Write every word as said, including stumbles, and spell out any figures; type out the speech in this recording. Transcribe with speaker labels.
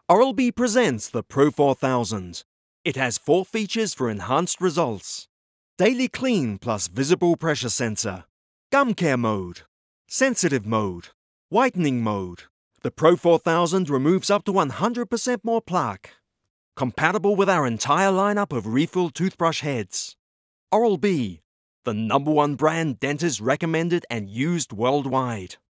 Speaker 1: Oral-B presents the Pro four thousand. It has four features for enhanced results: Daily Clean plus Visible Pressure Sensor, Gum Care Mode, Sensitive Mode, Whitening Mode. The Pro four thousand removes up to one hundred percent more plaque. Compatible with our entire lineup of refill toothbrush heads. Oral-B, the number one brand dentists recommended and used worldwide.